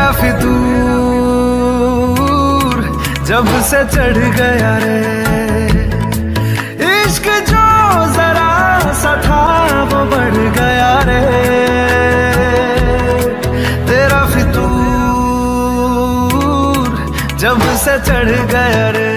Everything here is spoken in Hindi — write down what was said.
तेरा फितूर जब से चढ़ गया रे, इश्क जो जरा सा था वो बढ़ गया रे। तेरा फितूर जब से चढ़ गया रे।